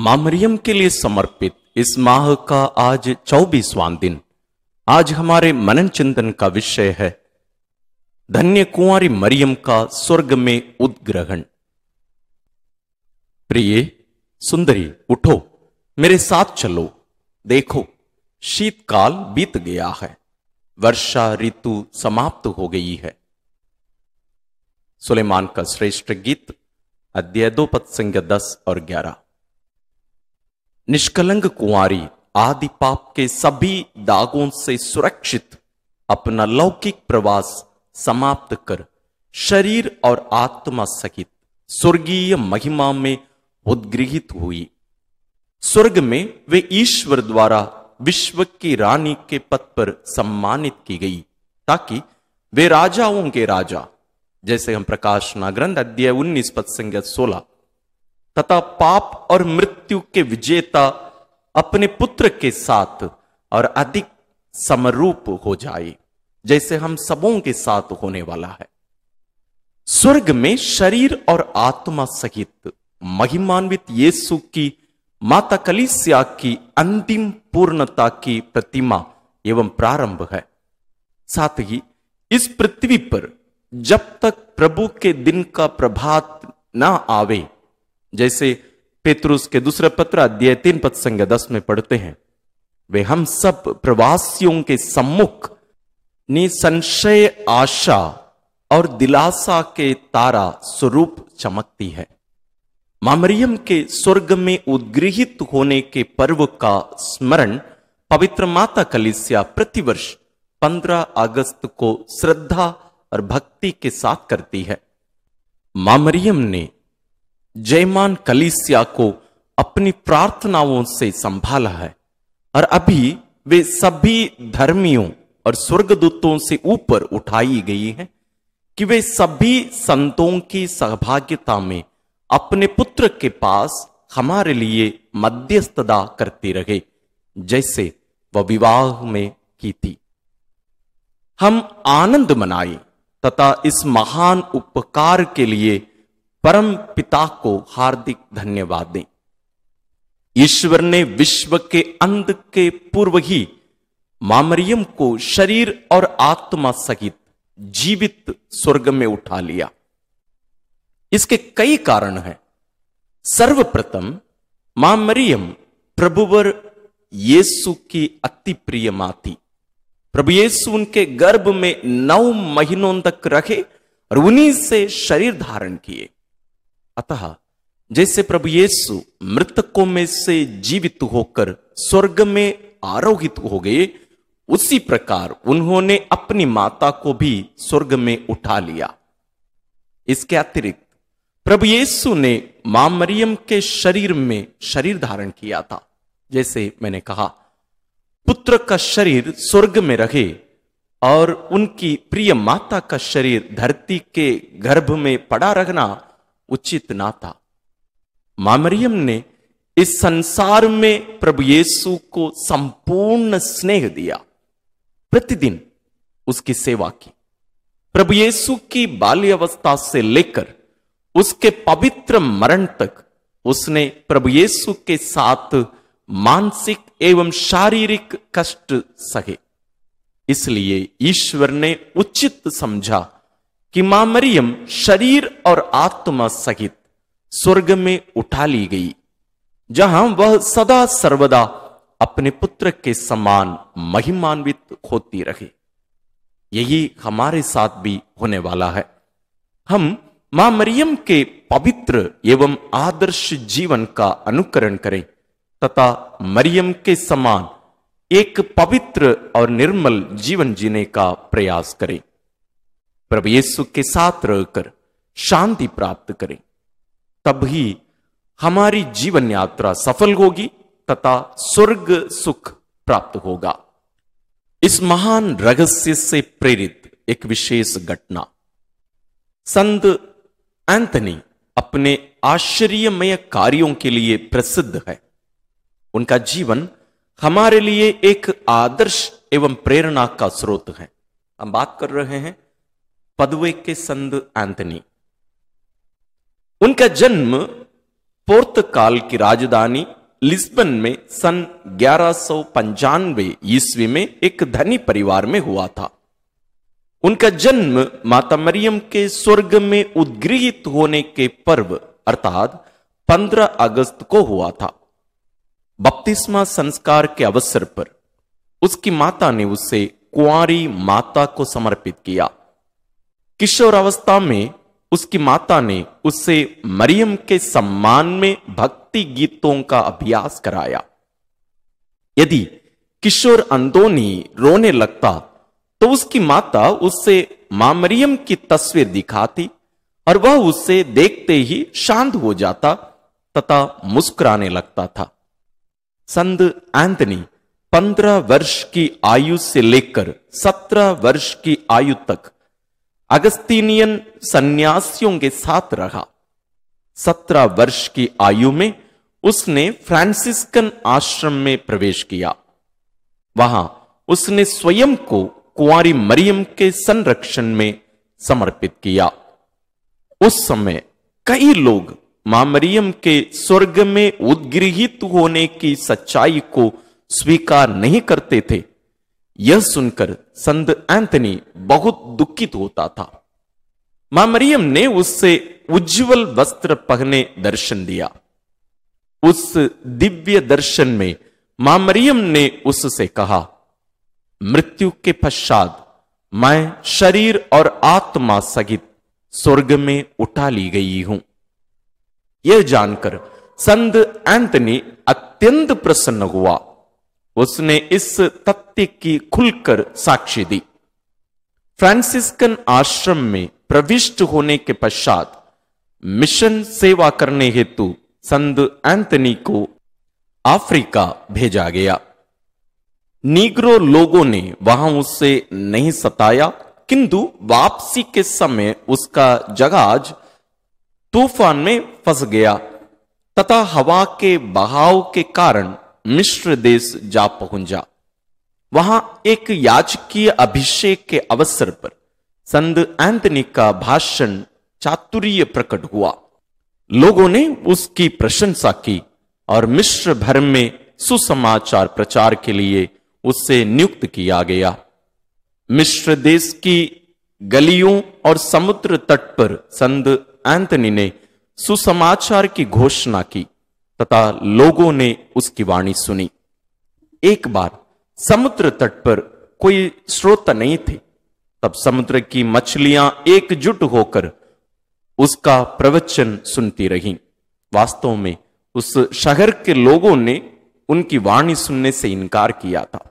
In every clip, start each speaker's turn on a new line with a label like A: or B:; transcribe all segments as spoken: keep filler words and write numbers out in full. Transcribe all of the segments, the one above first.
A: मां मरियम के लिए समर्पित इस माह का आज चौबीसवां दिन। आज हमारे मनन चिंतन का विषय है धन्य कुंवारी मरियम का स्वर्ग में उद्ग्रहण। प्रिय सुंदरी, उठो, मेरे साथ चलो। देखो, शीतकाल बीत गया है, वर्षा ऋतु समाप्त हो गई है। सुलेमान का श्रेष्ठ गीत, अध्याय दो, पद संख्या दस और ग्यारह। निष्कलंक कुंवारी आदि पाप के सभी दागों से सुरक्षित अपना लौकिक प्रवास समाप्त कर शरीर और आत्मा सहित स्वर्गीय महिमा में उद्गृहित हुई। स्वर्ग में वे ईश्वर द्वारा विश्व की रानी के पद पर सम्मानित की गई, ताकि वे राजाओं के राजा, जैसे हम प्रकाशना ग्रंथ अध्याय उन्नीस पद संख्या सोलह, तथा पाप और मृत्यु के विजेता अपने पुत्र के साथ और अधिक समरूप हो जाए, जैसे हम सबों के साथ होने वाला है। स्वर्ग में शरीर और आत्मा सहित महिमान्वित यीशु की माता कलीसिया की अंतिम पूर्णता की प्रतिमा एवं प्रारंभ है। साथ ही इस पृथ्वी पर जब तक प्रभु के दिन का प्रभात ना आवे, जैसे पेतरुस के दूसरे पत्र अध्याय तीन पद संख्या दस में पढ़ते हैं, वे हम सब प्रवासियों के सम्मुख निसंशय आशा और दिलासा के तारा स्वरूप चमकती है। मां मरियम के स्वर्ग में उद्गृहित होने के पर्व का स्मरण पवित्र माता कलीसिया प्रतिवर्ष पंद्रह अगस्त को श्रद्धा और भक्ति के साथ करती है। मां मरियम ने जयमान कलीसिया को अपनी प्रार्थनाओं से संभाला है, और अभी वे सभी धर्मियों और स्वर्गदूतों से ऊपर उठाई गई हैं कि वे सभी संतों की सहभागिता में अपने पुत्र के पास हमारे लिए मध्यस्थता करती रहे, जैसे वह विवाह में की थी। हम आनंद मनाएं तथा इस महान उपकार के लिए परम पिता को हार्दिक धन्यवाद दें। ईश्वर ने विश्व के अंत के पूर्व ही मां मरियम को शरीर और आत्मा सहित जीवित स्वर्ग में उठा लिया। इसके कई कारण हैं। सर्वप्रथम, मां मरियम प्रभुवर यीशु की अति प्रिय मां थी। प्रभु यीशु उनके गर्भ में नौ महीनों तक रहे और उन्हीं से शरीर धारण किए। अतः जैसे प्रभु यीशु मृतकों में से जीवित होकर स्वर्ग में आरोहित हो गए, उसी प्रकार उन्होंने अपनी माता को भी स्वर्ग में उठा लिया। इसके अतिरिक्त प्रभु यीशु ने मां मरियम के शरीर में शरीर धारण किया था। जैसे मैंने कहा, पुत्र का शरीर स्वर्ग में रहे और उनकी प्रिय माता का शरीर धरती के गर्भ में पड़ा रहना उचित ना था। मां मरियम ने इस संसार में प्रभु यीशु को संपूर्ण स्नेह दिया, प्रतिदिन उसकी सेवा की। प्रभु यीशु की बाल्यावस्था से लेकर उसके पवित्र मरण तक उसने प्रभु यीशु के साथ मानसिक एवं शारीरिक कष्ट सहे। इसलिए ईश्वर ने उचित समझा कि मां मरियम शरीर और आत्मा सहित स्वर्ग में उठा ली गई, जहां वह सदा सर्वदा अपने पुत्र के समान महिमान्वित होती रहे। यही हमारे साथ भी होने वाला है। हम मां मरियम के पवित्र एवं आदर्श जीवन का अनुकरण करें तथा मरियम के समान एक पवित्र और निर्मल जीवन जीने का प्रयास करें। प्रभु यीशु के साथ रहकर शांति प्राप्त करें, तब ही हमारी जीवन यात्रा सफल होगी तथा स्वर्ग सुख प्राप्त होगा। इस महान रहस्य से प्रेरित एक विशेष घटना। संत एंथनी अपने आश्चर्यमय कार्यों के लिए प्रसिद्ध है। उनका जीवन हमारे लिए एक आदर्श एवं प्रेरणा का स्रोत है। हम बात कर रहे हैं पदवे के संत एंथनी। उनका जन्म पुर्तगाल की राजधानी लिस्बन में सन ग्यारह सौ पंचानवे ईस्वी में एक धनी परिवार में हुआ था। उनका जन्म माता मरियम के स्वर्ग में उद्गृहित होने के पर्व अर्थात पंद्रह अगस्त को हुआ था। बपतिस्मा संस्कार के अवसर पर उसकी माता ने उसे कुंवारी माता को समर्पित किया। किशोर अवस्था में उसकी माता ने उसे मरियम के सम्मान में भक्ति गीतों का अभ्यास कराया। यदि किशोर अंतोनी रोने लगता तो उसकी माता उससे मां मरियम की तस्वीर दिखाती और वह उसे देखते ही शांत हो जाता तथा मुस्कुराने लगता था। संत एंथनी पंद्रह वर्ष की आयु से लेकर सत्रह वर्ष की आयु तक अगस्तीनियन सन्यासियों के साथ रहा। सत्रह वर्ष की आयु में उसने फ्रांसिस्कन आश्रम में प्रवेश किया। वहां उसने स्वयं को कुंवारी मरियम के संरक्षण में समर्पित किया। उस समय कई लोग मां मरियम के स्वर्ग में उद्गृहित होने की सच्चाई को स्वीकार नहीं करते थे। यह सुनकर संत एंथनी बहुत दुखित होता था। मां मरियम ने उससे उज्जवल वस्त्र पहने दर्शन दिया। उस दिव्य दर्शन में मां मरियम ने उससे कहा, मृत्यु के पश्चात मैं शरीर और आत्मा सहित स्वर्ग में उठा ली गई हूं। यह जानकर संत एंथनी अत्यंत प्रसन्न हुआ। उसने इस तथ्य की खुलकर साक्षी दी। फ्रांसिस्कन आश्रम में प्रविष्ट होने के पश्चात मिशन सेवा करने हेतु संत एंथनी को अफ्रीका भेजा गया। नीग्रो लोगों ने वहां उससे नहीं सताया, किंतु वापसी के समय उसका जहाज तूफान में फंस गया तथा हवा के बहाव के कारण मिस्र देश जा पहुंचा। वहां एक याजकीय अभिषेक के अवसर पर संत एंथनी का भाषण चातुर्य प्रकट हुआ। लोगों ने उसकी प्रशंसा की और मिस्र भर में सुसमाचार प्रचार के लिए उससे नियुक्त किया गया। मिस्र देश की गलियों और समुद्र तट पर संत एंथनी ने सुसमाचार की घोषणा की तथा लोगों ने उसकी वाणी सुनी। एक बार समुद्र तट पर कोई श्रोता नहीं थे, तब समुद्र की मछलियां एकजुट होकर उसका प्रवचन सुनती रहीं। वास्तव में उस शहर के लोगों ने उनकी वाणी सुनने से इनकार किया था।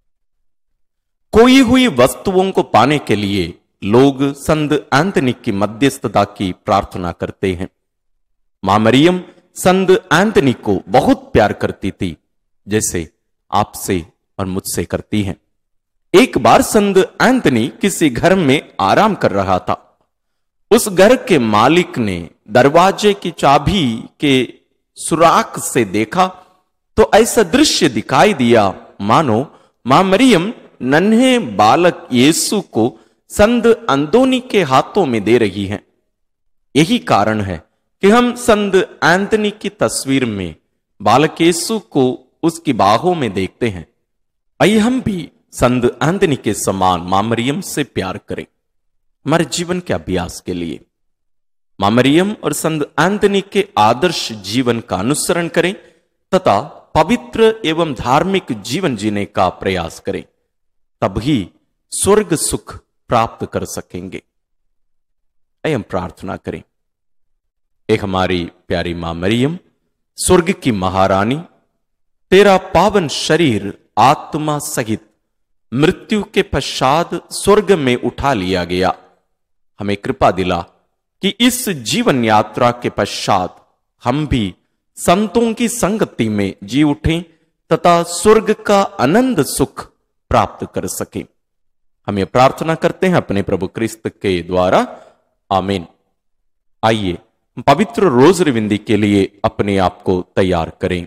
A: खोई हुई वस्तुओं को पाने के लिए लोग संत एंथनी की मध्यस्थता की प्रार्थना करते हैं। मां मरियम संत एंथनी को बहुत प्यार करती थी, जैसे आपसे और मुझसे करती हैं। एक बार संत एंथनी किसी घर में आराम कर रहा था। उस घर के मालिक ने दरवाजे की चाबी के सुराख से देखा तो ऐसा दृश्य दिखाई दिया मानो मां मरियम नन्हे बालक यीशु को संत अंतोनी के हाथों में दे रही हैं। यही कारण है कि हम संत एंथनी की तस्वीर में बालक यीशु को उसकी बाहों में देखते हैं। आइए हम भी संत एंथनी के समान मां मरियम से प्यार करें। हमारे जीवन के अभ्यास के लिए मां मरियम और संत एंथनी के आदर्श जीवन का अनुसरण करें तथा पवित्र एवं धार्मिक जीवन जीने का प्रयास करें, तभी स्वर्ग सुख प्राप्त कर सकेंगे। आइए हम प्रार्थना करें। एक हमारी प्यारी मां मरियम, स्वर्ग की महारानी, तेरा पावन शरीर आत्मा सहित मृत्यु के पश्चात स्वर्ग में उठा लिया गया। हमें कृपा दिला कि इस जीवन यात्रा के पश्चात हम भी संतों की संगति में जी उठें तथा स्वर्ग का आनंद सुख प्राप्त कर सकें। हम ये प्रार्थना करते हैं अपने प्रभु क्रिस्त के द्वारा, आमीन। आइए पवित्र रोज़री विंदी के लिए अपने आप को तैयार करें।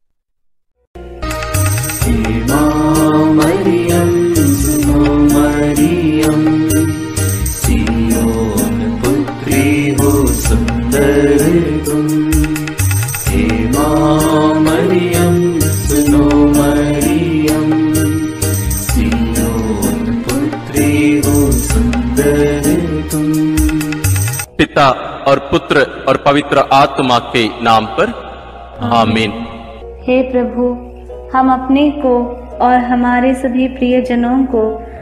B: मरियम मरियम सियोन पुत्री हो सुंदर तुम, मरियम सुनो मरियम, सियोन पुत्री हो सुंदर तुम।
A: पिता और पुत्र और पवित्र आत्मा के नाम पर आमीन।
C: हे प्रभु, हम अपने को और हमारे सभी प्रियजनों को,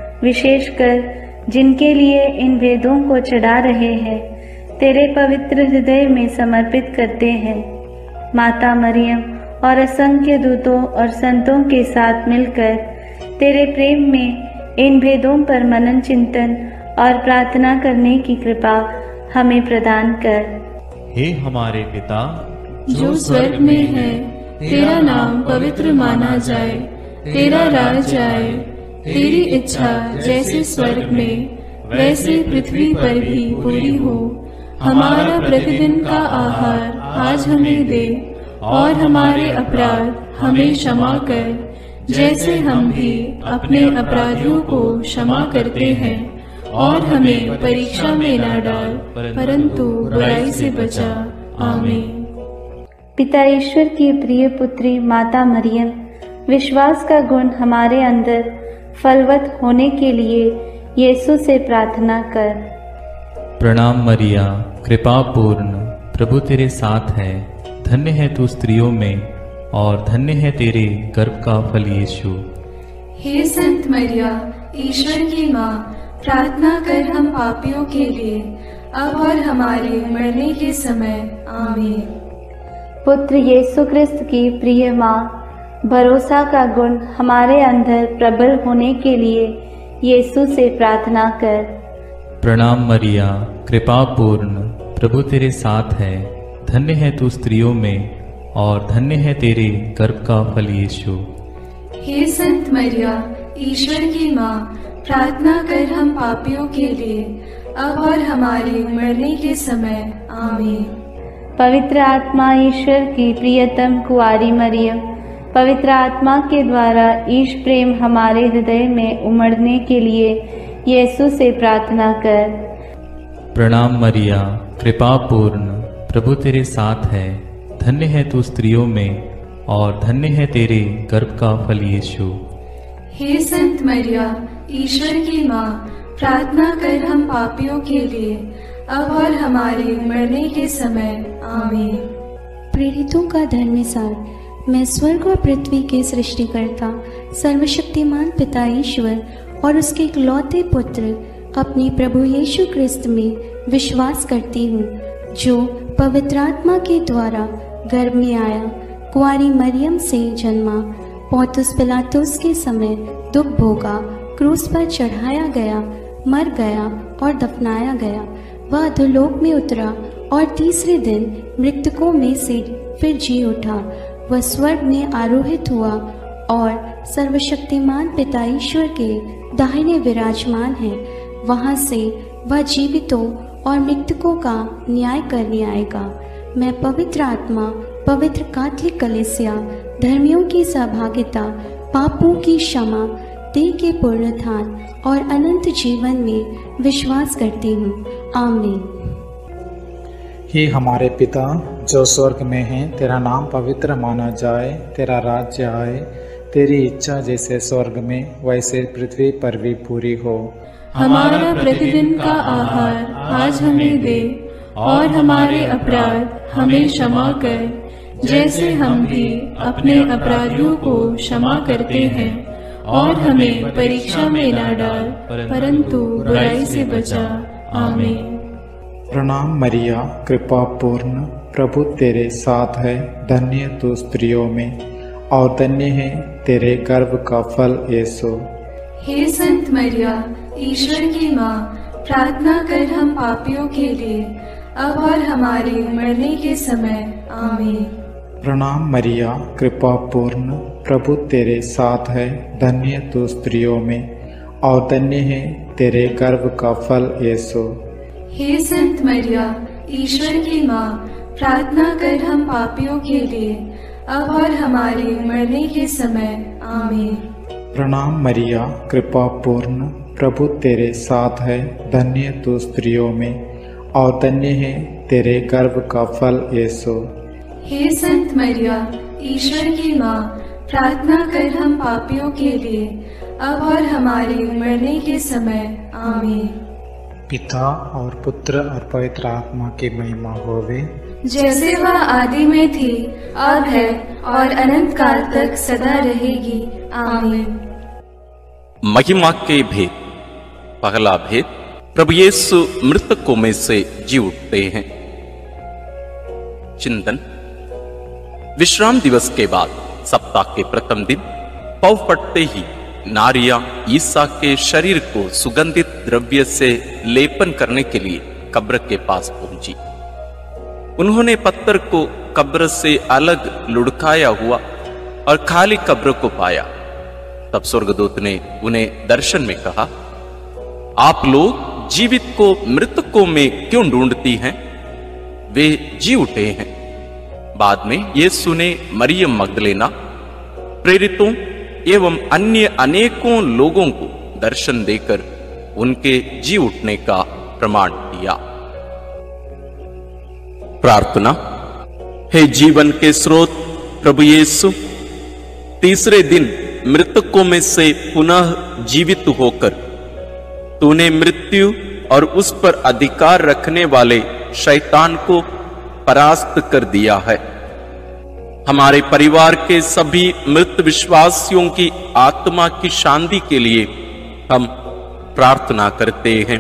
C: विशेषकर जिनके लिए इन वेदों को चढ़ा रहे हैं, तेरे पवित्र हृदय में समर्पित करते हैं। माता मरियम और असंख्य दूतों और संतों के साथ मिलकर तेरे प्रेम में इन भेदों पर मनन चिंतन और प्रार्थना करने की कृपा हमें प्रदान कर।
D: हे हमारे पिता
E: जो स्वर्ग में है, तेरा नाम पवित्र माना जाए, तेरा राज आए, तेरी इच्छा जैसे स्वर्ग में वैसे पृथ्वी पर भी पूरी हो। हमारा प्रतिदिन का आहार आज हमें दे, और हमारे अपराध हमें क्षमा कर, जैसे हम भी अपने अपराधियों को क्षमा करते हैं, और हमें परीक्षा में न डाल, परंतु बुराई से बचा। आमीन।
C: पिता ईश्वर की प्रिय पुत्री माता मरियम, विश्वास का गुण हमारे अंदर फलवत होने के लिए यीशु से प्रार्थना कर।
D: प्रणाम मरिया, कृपा पूर्ण, प्रभु तेरे साथ है। धन्य है तू स्त्रियों में, और धन्य है तेरे गर्भ का फल यीशु।
E: हे संत मरिया, ईश्वर की माँ, प्रार्थना कर हम पापियों के लिए, अब और हमारे मरने के समय। आमीन।
C: पुत्र यीशु क्रिस्त की प्रिय माँ, भरोसा का गुण हमारे अंदर प्रबल होने के लिए यीशु से प्रार्थना कर।
D: प्रणाम मरिया, कृपा पूर्ण, प्रभु तेरे साथ है। धन्य है तू स्त्रियों में, और धन्य है तेरे गर्भ का फल यीशु।
E: हे संत मरिया, ईश्वर की माँ, प्रार्थना कर हम पापियों के लिए, अब और हमारे मरने के समय। आमीन।
C: पवित्र आत्मा ईश्वर की प्रियतम कुआरी मरियम, पवित्र आत्मा के द्वारा ईश प्रेम हमारे हृदय में उमड़ने के लिए यीशु से प्रार्थना कर।
D: प्रणाम मरिया, कृपा पूर्ण, प्रभु तेरे साथ है। धन्य है तू स्त्रियों में, और धन्य है तेरे गर्भ का फल यीशु।
E: हे संत मरिया, ईश्वर की माँ, प्रार्थना कर हम पापियों के लिए, अब और हमारे मरने के समय। आमीन।
F: प्रेरितों का धर्मसार। मैं स्वर्ग और पृथ्वी के सृष्टिकर्ता सर्वशक्तिमान पिता ईश्वर और उसके इकलौते पुत्र अपने प्रभु यीशु क्रिस्त में विश्वास करती हूँ, जो पवित्र आत्मा के द्वारा गर्भ में आया, कुंवारी मरियम से जन्मा, पौंतुस पिलातुस के समय दुख भोगा, क्रूस पर चढ़ाया गया, मर गया और दफनाया गया। वह अधोलोक में उतरा और तीसरे दिन मृतकों में से फिर जी उठा। वह स्वर्ग में आरोहित हुआ और सर्वशक्तिमान पिता ईश्वर के दाहिने विराजमान है। वहां से वह जीवितों और मृतकों का न्याय करने आएगा। मैं पवित्र आत्मा, पवित्र कैथोलिक कलीसिया, धर्मियों की सहभागिता, पापों की क्षमा, देह के पुनरुत्थान और अनंत जीवन में विश्वास करती हूँ। आमीन।
G: हे हमारे पिता जो स्वर्ग में है, तेरा नाम पवित्र माना जाए, तेरा राज्य आए, तेरी इच्छा जैसे स्वर्ग में वैसे पृथ्वी पर भी पूरी हो।
E: हमारा प्रतिदिन का आहार आज हमें दे, और हमारे अपराध हमें क्षमा कर, जैसे हम भी अपने अपराधियों को क्षमा करते हैं, और हमें परीक्षा में न डाल, परंतु बुराई से बचा। आमीन।
G: प्रणाम मरिया, कृपा पूर्ण, प्रभु तेरे साथ है। धन्य तू स्त्रियों में, और धन्य है तेरे गर्भ का फल यीशु।
E: हे संत मरिया, ईश्वर की माँ, प्रार्थना कर हम पापियों के लिए, अब और हमारे मरने के समय। आमीन।
G: प्रणाम मरिया, कृपा पूर्ण, प्रभु तेरे साथ है। धन्य तू स्त्रियों में, और धन्य है तेरे गर्भ का फल यीशु।
E: हे संत मरिया, ईश्वर की माँ, प्रार्थना कर हम पापियों के लिए, अब और हमारे मरने के समय। आमीन।
G: प्रणाम मरिया, कृपा पूर्ण, प्रभु तेरे साथ है। धन्य तू स्त्रियों में, और धन्य है तेरे गर्भ का फल यीशु।
E: हे संत मरिया, ईश्वर की माँ, प्रार्थना कर हम पापियों के लिए, अब और हमारे मरने के समय। आमीन।
G: पिता और पुत्र और पवित्र आत्मा की महिमा होवे,
E: जैसे वह आदि में थी, अब है और अनंत काल तक सदा रहेगी। आमीन।
A: महिमा के भेद। पहला भेद, प्रभु यीशु मृतकों में से जी उठते हैं। चिंतन। विश्राम दिवस के बाद सप्ताह के प्रथम दिन पौ फटते ही नारियां ईसा के शरीर को सुगंधित द्रव्य से लेपन करने के लिए कब्र के पास पहुंची। उन्होंने पत्थर को कब्र से अलग लुढ़काया हुआ और खाली कब्र को पाया। तब स्वर्गदूत ने उन्हें दर्शन में कहा, आप लोग जीवित को मृतकों में क्यों ढूंढती हैं? वे जी उठे हैं। बाद में यीशु ने मरियम मगदलेना, प्रेरितों एवं अन्य अनेकों लोगों को दर्शन देकर उनके जी उठने का प्रमाण दिया। प्रार्थना। हे जीवन के स्रोत प्रभु यीशु, तीसरे दिन मृतकों में से पुनः जीवित होकर तूने मृत्यु और उस पर अधिकार रखने वाले शैतान को परास्त कर दिया है। हमारे परिवार के सभी मृत विश्वासियों की आत्मा की शांति के लिए हम प्रार्थना करते हैं।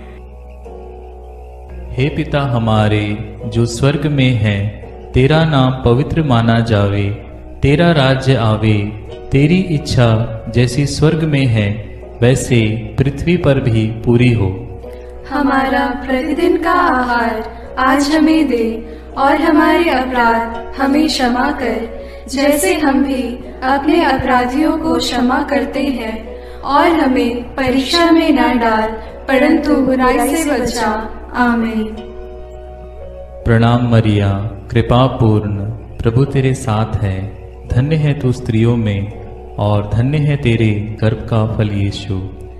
D: हे पिता हमारे जो स्वर्ग में है, तेरा नाम पवित्र माना जावे, तेरा राज्य आवे, तेरी इच्छा जैसी स्वर्ग में है वैसे पृथ्वी पर भी पूरी हो।
E: हमारा प्रतिदिन का आहार आज हमें दे और हमारे अपराध हमें क्षमा कर, जैसे हम भी अपने अपराधियों को क्षमा करते हैं, और हमें परीक्षा में न डाल परंतु बुराई से बचा। आमीन।
D: प्रणाम मरिया, कृपा पूर्ण, प्रभु तेरे साथ है। धन्य है तू स्त्रियों में और धन्य है तेरे गर्भ का फल यीशु।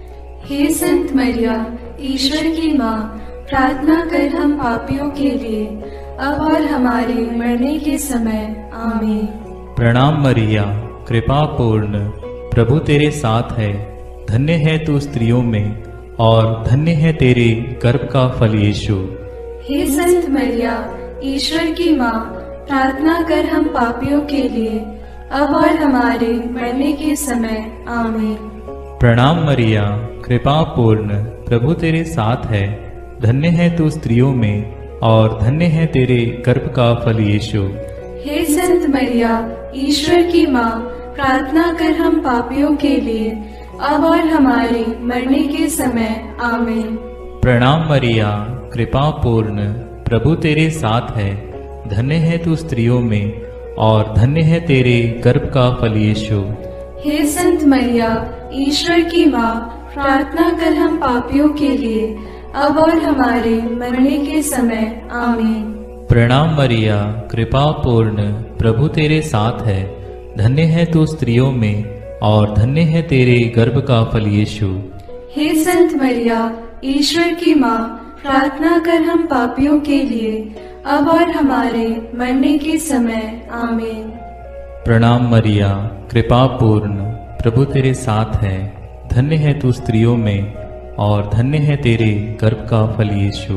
E: हे संत मरिया, ईश्वर की माँ, प्रार्थना कर हम पापियों के लिए, अब और हमारे मरने के समय। आमीन।
D: प्रणाम मरिया, कृपा पूर्ण, प्रभु तेरे साथ है। धन्य है तू स्त्रियों में और धन्य है तेरे गर्भ का फल यीशु।
E: हे संत मरिया, ईश्वर की माँ, प्रार्थना कर हम पापियों के लिए, अब और हमारे मरने के समय। आमीन।
D: प्रणाम मरिया, कृपा पूर्ण, प्रभु तेरे साथ है। धन्य है तू स्त्रियों में और धन्य है तेरे गर्भ का फल यीशु।
E: हे संत मरिया, ईश्वर की माँ, प्रार्थना कर हम पापियों के लिए, अब और हमारे मरने के समय। आमीन।
D: प्रणाम मरिया, कृपा पूर्ण, प्रभु तेरे साथ है। धन्य है तू स्त्रियों में और धन्य है तेरे गर्भ का फल यीशु।
E: हे संत मरिया, ईश्वर की माँ, प्रार्थना कर हम पापियों के लिए, अब और हमारे मरने के समय। आमीन।
D: प्रणाम मरिया, कृपा पूर्ण, प्रभु तेरे साथ है। धन्य है तू स्त्रियों में और धन्य है तेरे गर्भ का फल यीशु।
E: हे संत मरिया, ईश्वर की माँ, प्रार्थना कर हम पापियों के लिए, अब और हमारे मरने के समय। आमीन।
D: प्रणाम मरिया, कृपा पूर्ण, प्रभु तेरे साथ है। धन्य है तू स्त्रियों में और धन्य है तेरे गर्भ का फल यीशु।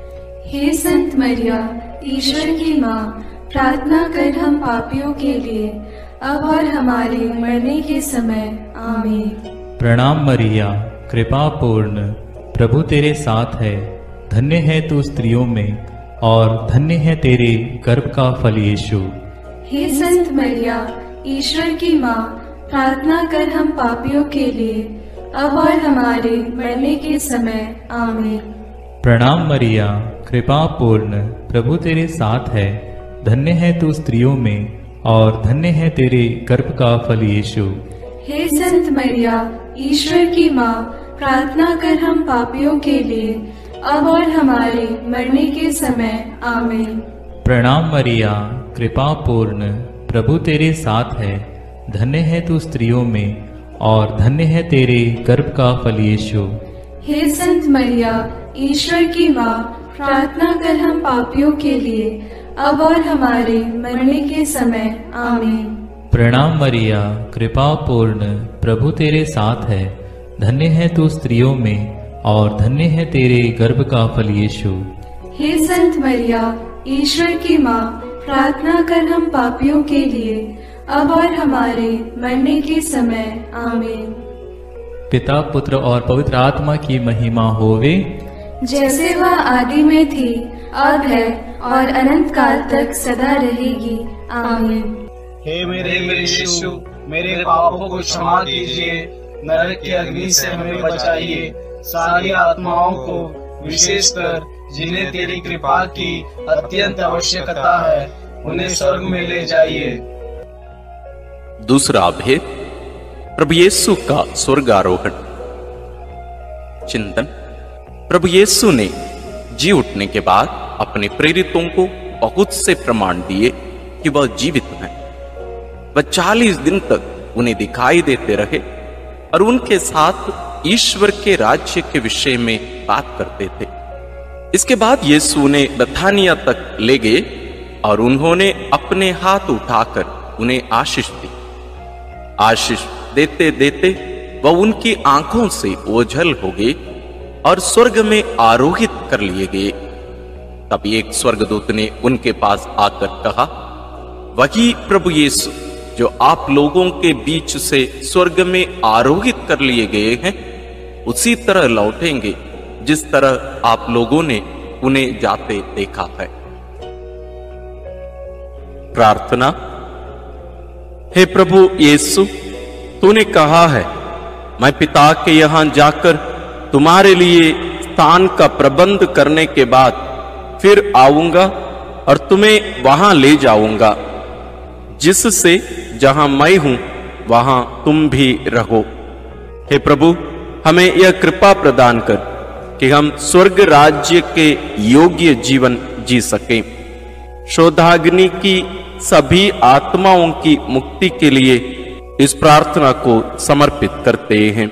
E: हे संत मरिया, ईश्वर की माँ, प्रार्थना कर हम पापियों के लिए, अब और हमारे मरने के समय। आमीन।
D: प्रणाम मरिया, कृपा पूर्ण, प्रभु तेरे साथ है। धन्य है तू स्त्रियों में और धन्य है तेरे गर्भ का फल यीशु।
E: हे संत मरिया, ईश्वर की माँ, प्रार्थना कर हम पापियों के लिए, अब और हमारे मरने के समय। आमीन।
D: प्रणाम मरिया, कृपा पूर्ण, प्रभु तेरे साथ है। धन्य है तू स्त्रियों में और धन्य है तेरे गर्भ का फल यीशु।
E: हे संत मरिया, ईश्वर की माँ, प्रार्थना कर हम पापियों के लिए, अब और हमारे मरने के समय। आमीन।
D: प्रणाम मरिया, कृपा पूर्ण, प्रभु तेरे साथ है। धन्य है तू स्त्रियों में और धन्य है तेरे गर्भ का फल यीशु।
E: हे संत मरिया, ईश्वर की माँ, प्रार्थना कर हम पापियों के लिए, अब और हमारे मरने के समय आमीन।
D: प्रणाम मरिया, कृपा पूर्ण, प्रभु तेरे साथ है। धन्य है तू स्त्रियों में और धन्य है तेरे गर्भ का फल यीशु।
E: हे संत मरिया, ईश्वर की माँ, प्रार्थना कर हम पापियों के लिए, अब और हमारे मरने के समय आमीन।
D: पिता, पुत्र और पवित्र आत्मा की महिमा होवे,
E: जैसे वह आदि में थी, अब है और अनंत काल तक सदा रहेगी। आमीन।
H: हे मेरे यीशु, मेरे पापों को क्षमा कीजिए, नरक की अग्नि से हमें बचाइए, सारी आत्माओं को, विशेषकर जिन्हें तेरी कृपा की अत्यंत आवश्यकता है, उन्हें स्वर्ग में ले जाइए।
A: दूसरा भेद, प्रभु यीशु का स्वर्गारोहण। चिंतन। प्रभु यीशु ने जी उठने के बाद अपने प्रेरितों को बहुत से प्रमाण दिए कि वह जीवित हैं। वह चालीस दिन तक उन्हें दिखाई देते रहे और उनके साथ ईश्वर के राज्य के विषय में बात करते थे। इसके बाद यीशु उन्हें बथानिया तक ले गए और उन्होंने अपने हाथ उठाकर उन्हें आशीष दी। आशीष देते देते वह उनकी आंखों से ओझल हो गए और स्वर्ग में आरोहित कर लिए गए। तब एक स्वर्गदूत ने उनके पास आकर कहा, वही प्रभु यीशु जो आप लोगों के बीच से स्वर्ग में आरोहित कर लिए गए हैं, उसी तरह लौटेंगे जिस तरह आप लोगों ने उन्हें जाते देखा है। प्रार्थना। हे प्रभु यीशु, तूने कहा है, मैं पिता के यहां जाकर तुम्हारे लिए स्थान का प्रबंध करने के बाद फिर आऊंगा और तुम्हें वहां ले जाऊंगा, जिससे जहां मैं हूं वहां तुम भी रहो। हे प्रभु, हमें यह कृपा प्रदान कर कि हम स्वर्ग राज्य के योग्य जीवन जी सकें। शोधाग्नि की सभी आत्माओं की मुक्ति के लिए इस प्रार्थना को समर्पित करते हैं।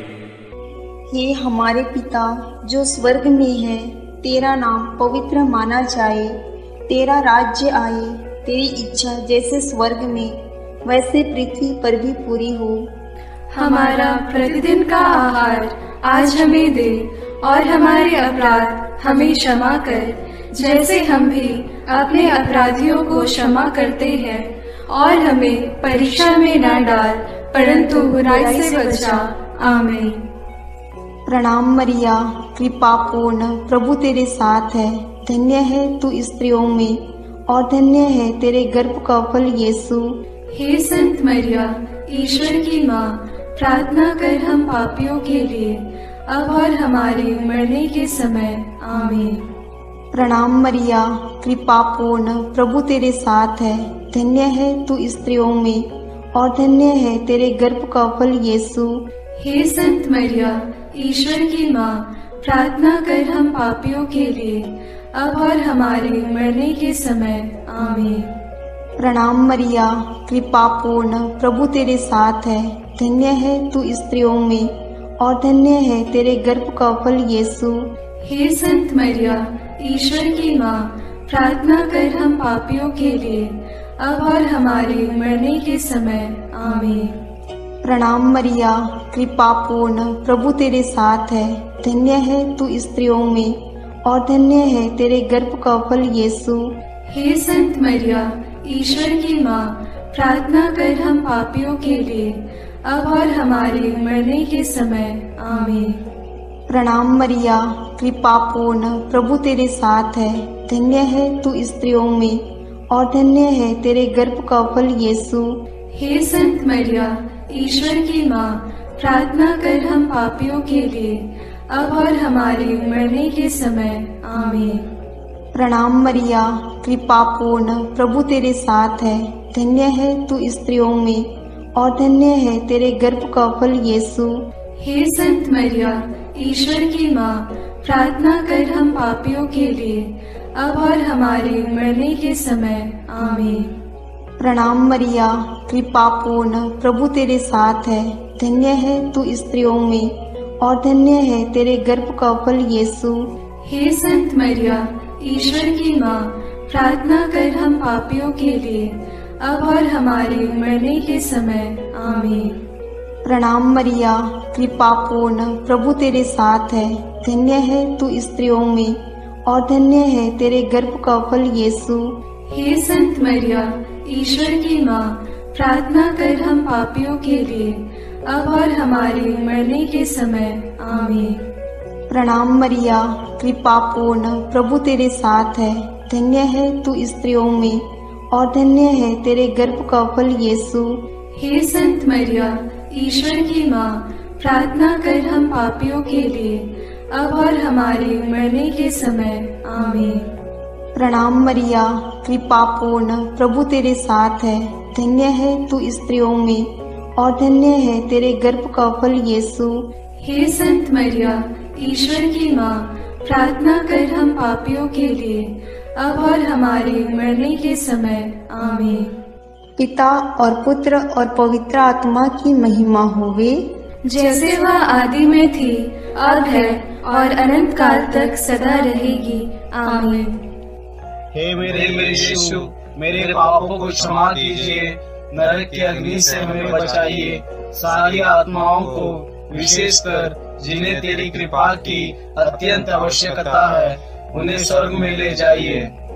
I: हे हमारे पिता जो स्वर्ग में है, तेरा नाम पवित्र माना जाए, तेरा राज्य आए, तेरी इच्छा जैसे स्वर्ग में वैसे पृथ्वी पर भी पूरी हो।
E: हमारा प्रतिदिन का आहार आज हमें दे और हमारे अपराध हमें क्षमा कर, जैसे हम भी अपने अपराधियों को क्षमा करते हैं, और हमें परीक्षा में न डाल, परंतु बुराई से बचा। आमीन।
I: प्रणाम मरिया, कृपा पूर्ण, प्रभु तेरे साथ है। धन्य है तू स्त्रियों में और धन्य है तेरे गर्भ का फल यीशु।
E: हे संत मरिया, ईश्वर की माँ, प्रार्थना कर हम पापियों के लिए, अब और हमारे मरने के समय। आमीन।
I: प्रणाम मरिया, कृपा पूर्ण, प्रभु तेरे साथ है। धन्य है तू स्त्रियों में और धन्य है तेरे गर्भ का फल यीशु।
E: हे संत मरिया, ईश्वर की माँ, प्रार्थना कर हम पापियों के लिए, अब और हमारे मरने के समय। आमीन।
I: प्रणाम मरिया, कृपा पूर्ण, प्रभु तेरे साथ है। धन्य है तू स्त्रियों में और धन्य है तेरे गर्भ का फल यीशु।
E: हे संत मरिया, ईश्वर की माँ, प्रार्थना कर हम पापियों के लिए, अब और हमारे मरने के समय। आमीन।
I: प्रणाम मरिया, कृपा पूर्ण, प्रभु तेरे साथ है। धन्य है तू स्त्रियों में और धन्य है तेरे गर्भ का फल यीशु।
E: हे संत मरिया, ईश्वर की माँ, प्रार्थना कर हम पापियों के लिए, अब और हमारे मरने के समय। आमीन।
I: प्रणाम मरिया, कृपा पूर्ण, प्रभु तेरे साथ है। धन्य है तू स्त्रियों में और धन्य है तेरे गर्भ का फल यीशु।
E: हे संत मरिया, ईश्वर की माँ, प्रार्थना कर हम पापियों के लिए, अब और हमारे मरने के समय। आमीन।
I: प्रणाम मरिया, कृपा पूर्ण, प्रभु तेरे साथ है। धन्य है तू स्त्रियों में और धन्य है तेरे गर्भ का फल यीशु।
E: हे संत मरिया, ईश्वर की माँ, प्रार्थना कर हम पापियों के लिए, अब और हमारे मरने के समय। आमीन।
I: प्रणाम मरिया, कृपा पूर्ण, प्रभु तेरे साथ है। धन्य है तू स्त्रियों में और धन्य है तेरे गर्भ का फल यीशु।
E: हे संत मरिया, ईश्वर की माँ, प्रार्थना कर हम पापियों के लिए, अब और हमारे मरने के समय। आमीन।
I: प्रणाम मरिया, कृपा पूर्ण, प्रभु तेरे साथ है। धन्य है तू स्त्रियों में और धन्य है तेरे गर्भ का फल यीशु।
E: हे संत मरिया, ईश्वर की माँ, प्रार्थना कर हम पापियों के लिए, अब और हमारे मरने के समय। आमीन।
I: प्रणाम मरिया, कृपा पूर्ण, प्रभु तेरे साथ है। धन्य है तू स्त्रियों में और धन्य है तेरे गर्भ का फल यीशु।
E: हे संत मरिया, ईश्वर की माँ, प्रार्थना कर हम पापियों के लिए, अब और हमारे मरने के समय। आमीन।
I: प्रणाम मरिया, कृपा पूर्ण, प्रभु तेरे साथ है। धन्य है तू स्त्रियों में और धन्य है तेरे गर्भ का फल यीशु।
E: हे संत मरिया, ईश्वर की माँ, प्रार्थना कर हम पापियों के लिए, अब और हमारे मरने के समय। आमीन।
I: पिता और पुत्र और पवित्र आत्मा की महिमा होवे,
E: जैसे वह आदि में थी, अब है और अनंत काल तक सदा रहेगी। आमीन।
H: हे मेरे यीशु, मेरे पापों को क्षमा कीजिए, नरक की अग्नि से हमें बचाइए, सारी आत्माओं को, विशेषकर जिन्हें तेरी कृपा की अत्यंत आवश्यकता है, उन्हें स्वर्ग में ले जाइए।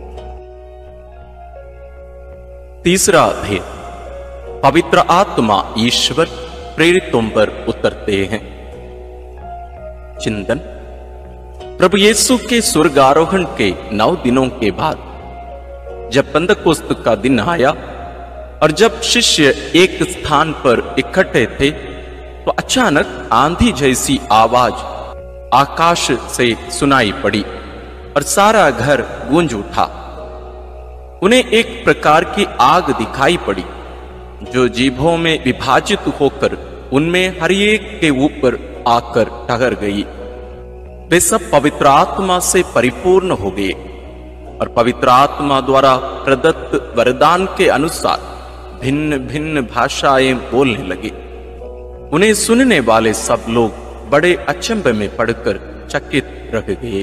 A: तीसरा अध्याय, पवित्र आत्मा ईश्वर प्रेरितों पर उतरते हैं। चिंतन। प्रभु यीशु के स्वर्गारोहण के नौ दिनों के बाद जब पंतकोस्त का दिन आया और जब शिष्य एक स्थान पर इकट्ठे थे, तो अचानक आंधी जैसी आवाज आकाश से सुनाई पड़ी और सारा घर गूंज उठा। उन्हें एक प्रकार की आग दिखाई पड़ी जो जीभों में विभाजित होकर उनमें हर एक के ऊपर आकर ठहर गई। वे सब पवित्र आत्मा से परिपूर्ण हो गए और पवित्र आत्मा द्वारा प्रदत्त वरदान के अनुसार भिन्न भिन्न भाषाएं बोलने लगे। उन्हें सुनने वाले सब लोग बड़े अचंभे में पड़कर चकित रह गए।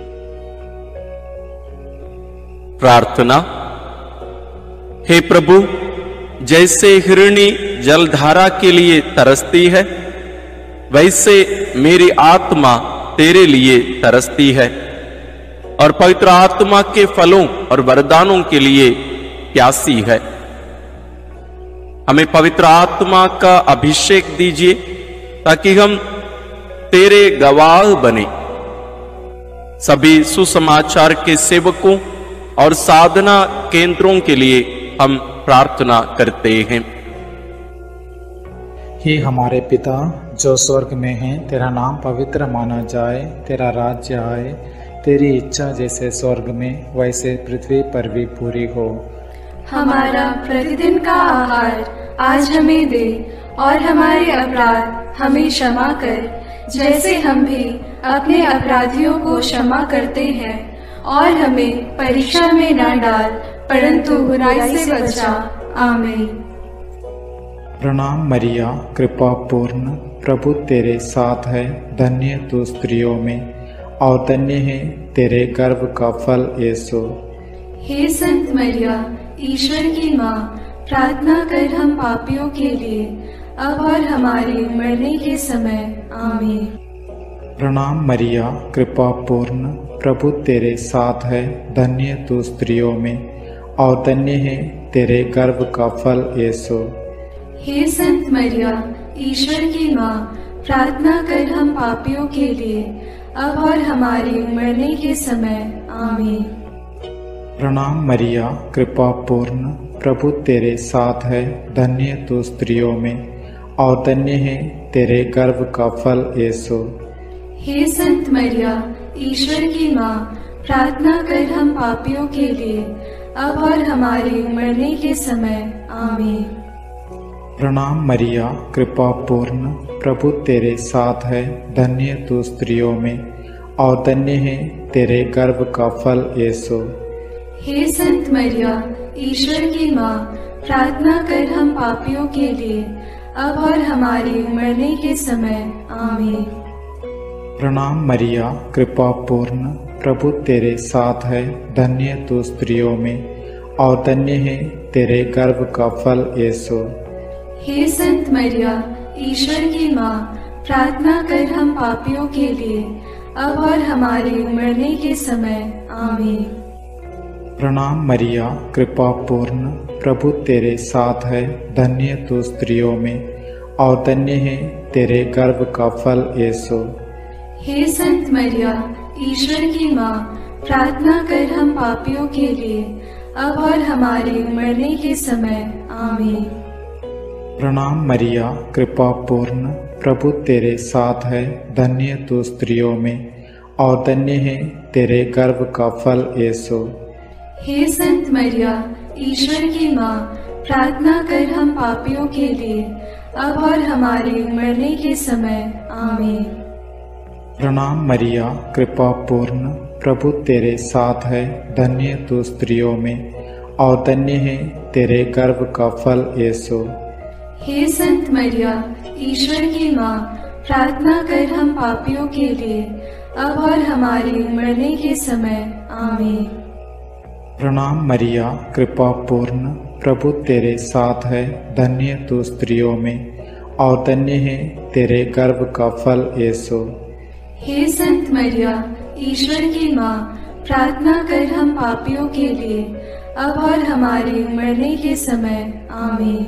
A: प्रार्थना। हे प्रभु, जैसे हिरणी जलधारा के लिए तरसती है, वैसे मेरी आत्मा तेरे लिए तरसती है और पवित्र आत्मा के फलों और वरदानों के लिए प्यासी है। हमें पवित्र आत्मा का अभिषेक दीजिए ताकि हम तेरे गवाह बने। सभी सुसमाचार के सेवकों और साधना केंद्रों के लिए हम प्रार्थना करते हैं।
G: हे हमारे पिता जो स्वर्ग में है, तेरा नाम पवित्र माना जाए, तेरा राज्य आए, तेरी इच्छा जैसे स्वर्ग में वैसे पृथ्वी पर भी पूरी हो।
E: हमारा प्रतिदिन का आहार आज हमें दे और हमारे अपराध हमें क्षमा कर, जैसे हम भी अपने अपराधियों को क्षमा करते हैं, और हमें परीक्षा में न डाल, परंतु बुराई से बचा। आमीन।
G: प्रणाम मरिया, कृपा पूर्ण, प्रभु तेरे साथ है। धन्य तू स्त्रियों में और धन्य है तेरे गर्भ का फल यीशु।
E: हे संत मरिया, ईश्वर की माँ, प्रार्थना कर हम पापियों के लिए, अब और हमारे मरने के समय। आमीन।
G: प्रणाम मरिया, कृपा पूर्ण, प्रभु तेरे साथ है। धन्य तू स्त्रियों में और धन्य है तेरे गर्भ का फल यीशु।
E: हे संत मरिया, ईश्वर की माँ, प्रार्थना कर हम पापियों के लिए, अब और हमारे मरने के समय। आमीन।
G: प्रणाम मरिया, कृपा पूर्ण, प्रभु तेरे साथ है। धन्य तू स्त्रियों में और धन्य है तेरे गर्भ का फल यीशु।
E: हे संत मरिया, ईश्वर की माँ, प्रार्थना कर हम पापियों के लिए, अब और हमारे मरने के समय। आमीन।
G: प्रणाम मरिया, कृपा पूर्ण, प्रभु तेरे साथ है। धन्य तू स्त्रियों में और धन्य है तेरे गर्भ का फल यीशु।
E: हे संत मरिया, ईश्वर की माँ, प्रार्थना कर हम पापियों के लिए, अब और हमारे मरने के समय। आमीन।
G: प्रणाम मरिया, कृपा पूर्ण, प्रभु तेरे साथ है। धन्य तू स्त्रियों में और धन्य है तेरे गर्भ का फल यीशु।
E: हे संत मरिया, ईश्वर की माँ, प्रार्थना कर हम पापियों के लिए, अब और हमारे मरने के समय। आमीन।
G: प्रणाम मरिया, कृपा पूर्ण, प्रभु तेरे साथ है। धन्य तू स्त्रियों में और धन्य है तेरे गर्भ का फल यीशु।
E: हे संत मरिया, ईश्वर की माँ, प्रार्थना कर हम पापियों के लिए, अब और हमारे मरने के समय। आमीन।
G: प्रणाम मरिया, कृपा पूर्ण, प्रभु तेरे साथ है। धन्य तू स्त्रियों में और धन्य है तेरे गर्भ का फल यीशु।
E: हे संत मरिया, ईश्वर की माँ, प्रार्थना कर हम पापियों के लिए, अब और हमारे मरने के समय। आमीन।
G: प्रणाम मरिया, कृपा पूर्ण, प्रभु तेरे साथ है। धन्य तू स्त्रियों में और धन्य है तेरे गर्भ का फल यीशु।
E: हे संत मरिया, ईश्वर की माँ, प्रार्थना कर हम पापियों के लिए, अब और हमारे मरने के समय। आमीन।
G: प्रणाम मरिया, कृपा पूर्ण, प्रभु तेरे साथ है। धन्य तू स्त्रियों में और धन्य है तेरे गर्भ का फल यीशु।
E: हे संत मरिया, ईश्वर की माँ, प्रार्थना कर हम पापियों के लिए, अब और हमारे मरने के समय। आमीन।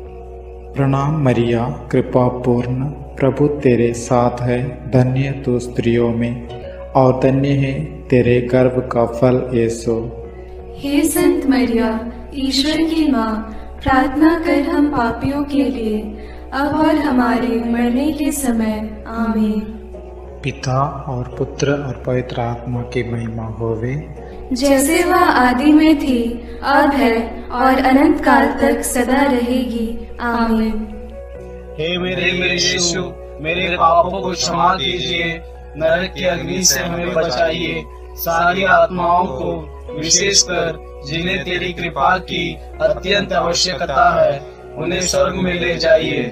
G: प्रणाम मरिया, कृपा पूर्ण, प्रभु तेरे साथ है। धन्य तू स्त्रियों में और धन्य है तेरे गर्भ का फल यीशु।
E: हे संत मरिया, ईश्वर की माँ, प्रार्थना कर हम पापियों के लिए, अब और हमारे मरने के समय। आमीन।
G: पिता और पुत्र और पवित्र आत्मा की महिमा होवे,
E: जैसे वह आदि में थी, अब है और अनंत काल तक सदा रहेगी। आमीन।
H: हे मेरे यीशु, मेरे पापों को क्षमा कीजिए, नरक की अग्नि से हमें बचाइए, सारी आत्माओं को, विशेषकर जिन्हें तेरी कृपा की अत्यंत आवश्यकता है, उन्हें स्वर्ग में ले जाइए।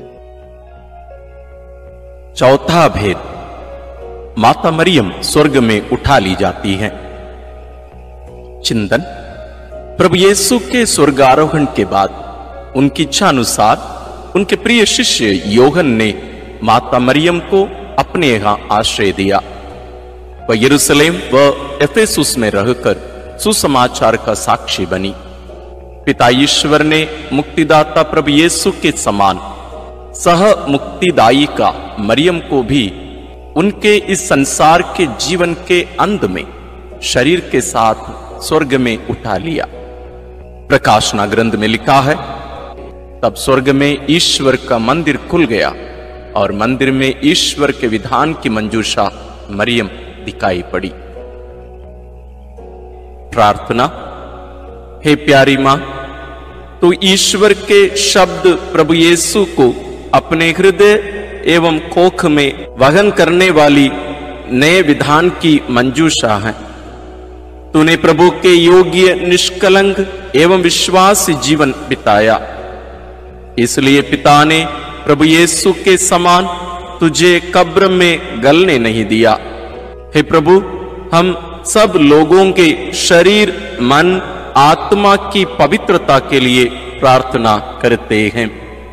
A: चौथा भेद, माता मरियम स्वर्ग में उठा ली जाती है। चिंतन, प्रभु यीशु के स्वर्गारोहण के बाद उनकी इच्छा अनुसार उनके प्रिय शिष्य योहन ने माता मरियम को अपने यहां आश्रय दिया। वह यरूशलेम व एफेसुस में रहकर सुसमाचार का साक्षी बनी। पिता ईश्वर ने मुक्तिदाता प्रभु यीशु के समान सह मुक्तिदायी का मरियम को भी उनके इस संसार के जीवन के अंत में शरीर के साथ स्वर्ग में उठा लिया। प्रकाशना ग्रंथ में लिखा है, तब स्वर्ग में ईश्वर का मंदिर खुल गया और मंदिर में ईश्वर के विधान की मंजूषा मरियम दिखाई पड़ी। प्रार्थना। हे प्यारी मां, तू ईश्वर के शब्द प्रभु यीशु को अपने हृदय एवं कोख में वहन करने वाली नए विधान की मंजूषा है। तूने प्रभु के योग्य, निष्कलंक एवं विश्वास जीवन बिताया, इसलिए पिता ने प्रभु यीशु के समान तुझे कब्र में गलने नहीं दिया। हे प्रभु, हम सब लोगों के शरीर, मन, आत्मा की पवित्रता के लिए प्रार्थना करते हैं।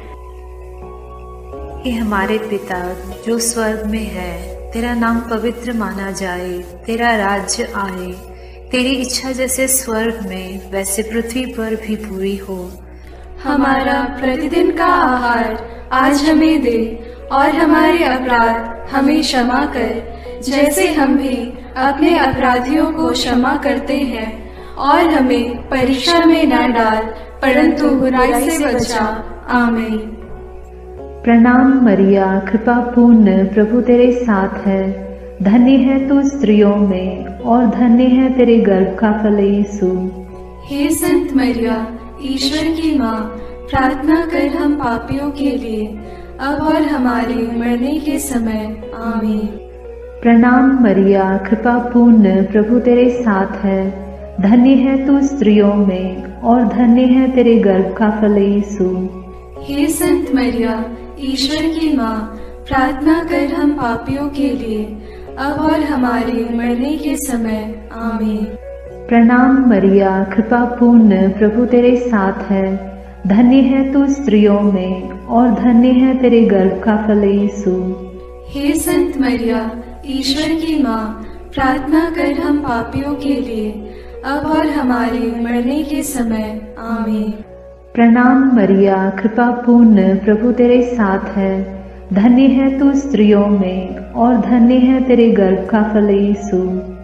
J: हे हमारे पिता जो स्वर्ग में है, तेरा नाम पवित्र माना जाए, तेरा राज्य आए, तेरी इच्छा जैसे स्वर्ग में वैसे पृथ्वी पर भी पूरी हो।
E: हमारा प्रतिदिन का आहार आज हमें दे, और हमारे अपराध हमें क्षमा कर, जैसे हम भी अपने अपराधियों को क्षमा करते हैं, और हमें परीक्षा में न डाल, परंतु बुराई से बचा। आमीन।
C: प्रणाम मरिया, कृपा पूर्ण, प्रभु तेरे साथ है। धन्य है तू स्त्रियों में और धन्य है तेरे गर्भ का फल यीशु।
E: हे संत मरिया, ईश्वर की माँ, प्रार्थना कर हम पापियों के लिए, अब और हमारे मरने के समय। आमीन।
C: प्रणाम मरिया, कृपा पूर्ण, प्रभु तेरे साथ है। धन्य है तू स्त्रियों में और धन्य है तेरे गर्भ का फल यीशु।
E: हे संत मरिया, ईश्वर की माँ, प्रार्थना कर हम पापियों के लिए, अब और हमारे मरने के समय आमीन।
C: प्रणाम मरिया, कृपा पूर्ण, प्रभु तेरे साथ है। धन्य है तू स्त्रियों में और धन्य है तेरे गर्भ का फल यीशु।
E: हे संत मरिया, ईश्वर की माँ, प्रार्थना कर हम पापियों के लिए, अब और हमारे मरने के समय आमीन।
C: प्रणाम मरिया, कृपा पूर्ण, प्रभु तेरे साथ है। धन्य है तू स्त्रियों में और धन्य है तेरे गर्भ का फल यीशु।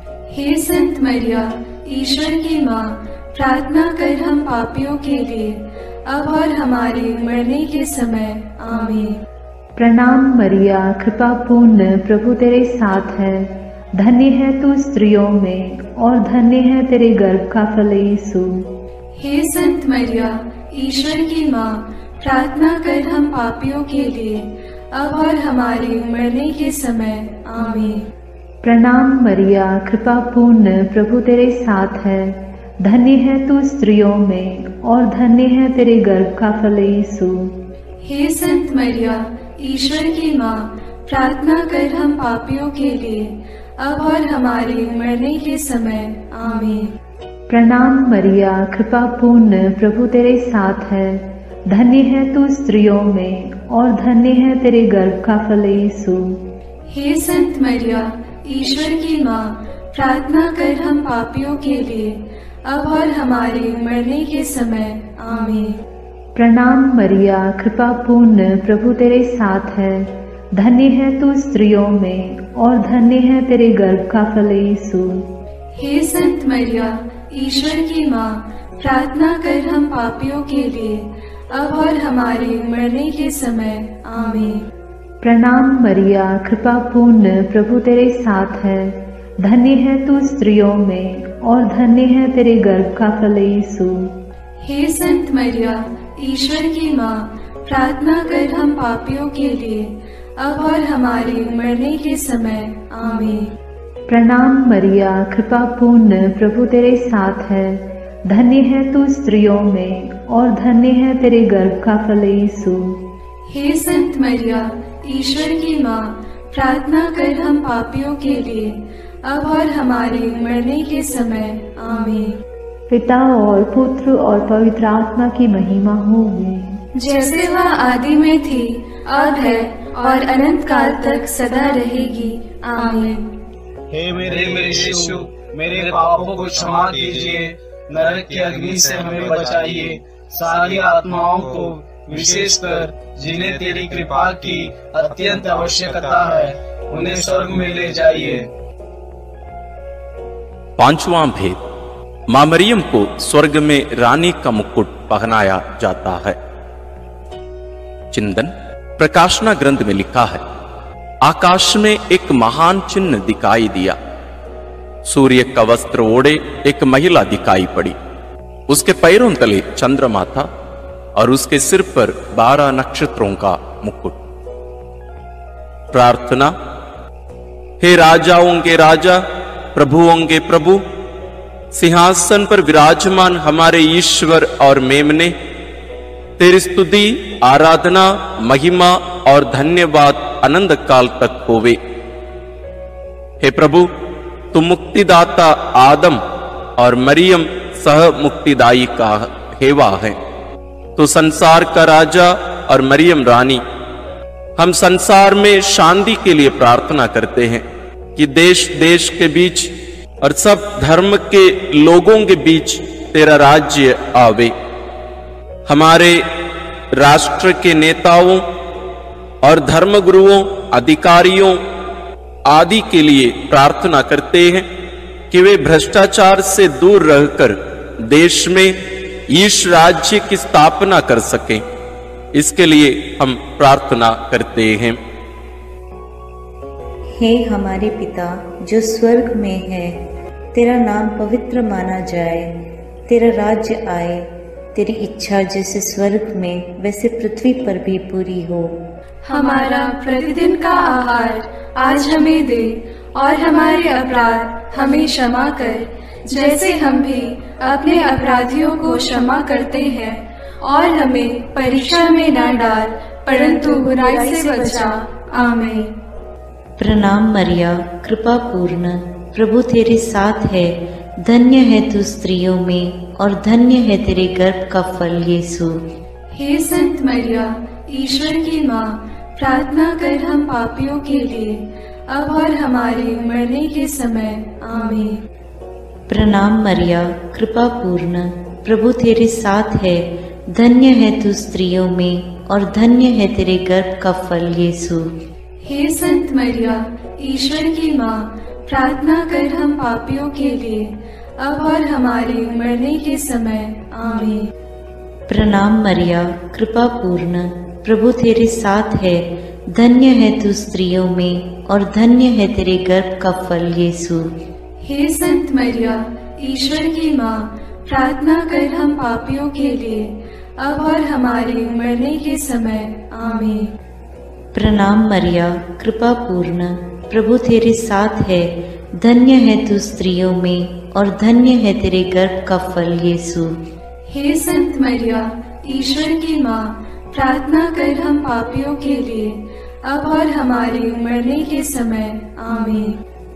E: हे संत मरिया, ईश्वर की माँ, प्रार्थना कर हम पापियों के लिए, अब और हमारे मरने के समय आमीन।
C: प्रणाम मरिया, कृपा पूर्ण, प्रभु तेरे साथ है। धन्य है तू स्त्रियों में और धन्य है तेरे गर्भ का फल यीशु।
E: हे संत मरिया, ईश्वर की माँ, प्रार्थना कर हम पापियों के लिए, अब और हमारे मरने के समय आमीन।
C: प्रणाम मरिया, कृपा पूर्ण, प्रभु तेरे साथ है। धन्य है तू स्त्रियों में और धन्य है तेरे गर्भ का फल यीशु।
E: हे संत मरिया, ईश्वर की माँ, प्रार्थना कर हम पापियों के लिए, अब और हमारे मरने के समय आमीन।
C: प्रणाम मरिया, कृपा पूर्ण, प्रभु तेरे साथ है। धन्य है तू स्त्रियों में और धन्य है तेरे गर्भ का फल यीशु।
E: हे संत मरिया, ईश्वर की माँ, प्रार्थना कर हम पापियों के लिए, अब और हमारे मरने के समय आमीन।
C: प्रणाम मरिया, कृपा पूर्ण, प्रभु तेरे साथ है। धन्य है तू स्त्रियों में और धन्य है तेरे गर्भ का फल यीशु।
E: हे संत मरिया, ईश्वर की माँ, प्रार्थना कर हम पापियों के लिए, अब और हमारे मरने के समय आमीन।
C: प्रणाम मरिया, कृपा पूर्ण, प्रभु तेरे साथ है। धन्य है तू स्त्रियों में और धन्य है तेरे गर्भ का फल यीशु।
E: हे संत मरिया, ईश्वर की माँ, प्रार्थना कर हम पापियों के लिए, अब और हमारे मरने के समय आमीन।
C: प्रणाम मरिया, कृपा पूर्ण, प्रभु तेरे साथ है। धन्य है तू स्त्रियों में और धन्य है तेरे गर्भ का फल यीशु।
E: हे संत मरिया, ईश्वर की माँ, प्रार्थना कर हम पापियों के लिए, अब और हमारे मरने के समय आमीन।
C: पिता और पुत्र और पवित्र आत्मा की महिमा होगी,
E: जैसे वह आदि में थी, अब है और अनंत काल तक सदा रहेगी आमीन।
H: हे मेरे यीशु, मेरे पापों को क्षमा कीजिए, नरक की अग्नि से हमें बचाइए, सारी आत्माओं को, विशेषकर जिन्हें तेरी कृपा की अत्यंत आवश्यकता है, उन्हें स्वर्ग में ले जाइए।
A: पांचवां भेद, मां मरियम को स्वर्ग में रानी का मुकुट पहनाया जाता है। चिंतन प्रकाशना ग्रंथ में लिखा है, आकाश में एक महान चिन्ह दिखाई दिया। सूर्य का वस्त्र ओढ़े एक महिला दिखाई पड़ी। उसके पैरों तले चंद्रमा था और उसके सिर पर बारह नक्षत्रों का मुकुट। प्रार्थना। हे राजाओं के राजा, प्रभुओं के प्रभु, सिंहासन पर विराजमान हमारे ईश्वर और मेमने, तेरी स्तुति, आराधना, महिमा और धन्यवाद अनंत काल तक होवे। हे प्रभु, तुम मुक्तिदाता आदम और मरियम सह मुक्तिदायी का हेवा है। तो संसार का राजा और मरियम रानी, हम संसार में शांति के लिए प्रार्थना करते हैं कि देश देश के बीच और सब धर्म के लोगों के बीच तेरा राज्य आवे। हमारे राष्ट्र के नेताओं और धर्मगुरुओं, अधिकारियों आदि के लिए प्रार्थना करते हैं कि वे भ्रष्टाचार से दूर रहकर देश में ईश राज्य की स्थापना कर सकें। इसके लिए हम प्रार्थना करते हैं।
J: हे हमारे पिता जो स्वर्ग में है, तेरा नाम पवित्र माना जाए, तेरा राज्य आए, तेरी इच्छा जैसे स्वर्ग में वैसे पृथ्वी पर भी पूरी हो।
E: हमारा प्रतिदिन का आहार आज हमें दे, और हमारे अपराध हमें क्षमा कर, जैसे हम भी अपने अपराधियों को क्षमा करते हैं, और हमें परीक्षा में न डाल, परंतु बुराई से बचा। आमीन।
K: प्रणाम मरिया, कृपा पूर्ण, प्रभु तेरे साथ है, धन्य है तू स्त्रियों में और धन्य है तेरे गर्भ का फल यीशु।
E: हे संत मरिया, ईश्वर की माँ, प्रार्थना कर हम पापियों के लिए, अब और हमारे मरने के समय। आमीन।
K: प्रणाम मरिया, कृपा पूर्ण, प्रभु तेरे साथ है, धन्य है तू स्त्रियों में और धन्य है तेरे गर्भ का फल यीशु।
E: हे संत मरिया, ईश्वर की माँ, प्रार्थना कर हम पापियों के लिए, अब और हमारे मरने के समय। आमीन।
K: प्रणाम मरिया, कृपा पूर्ण, प्रभु तेरे साथ है, धन्य है तू स्त्रियों में और धन्य है तेरे गर्भ का फल यीशु।
E: हे संत मरिया, ईश्वर की माँ, प्रार्थना कर हम पापियों के लिए, अब और हमारे मरने के समय। आमीन।
K: प्रणाम मरिया, कृपा पूर्ण, प्रभु तेरे साथ है, धन्य है तू स्त्रियों में और धन्य है तेरे गर्भ का फल यीशु।
E: हे संत मरिया, ईश्वर की माँ, प्रार्थना कर हम पापियों के लिए, अब और हमारे मरने के समय। आमीन।